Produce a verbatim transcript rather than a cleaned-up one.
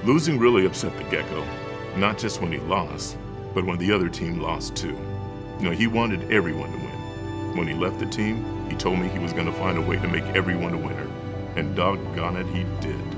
Losing really upset the Gecko, not just when he lost, but when the other team lost too. You know, he wanted everyone to win. When he left the team, he told me he was going to find a way to make everyone a winner, and doggone it, he did.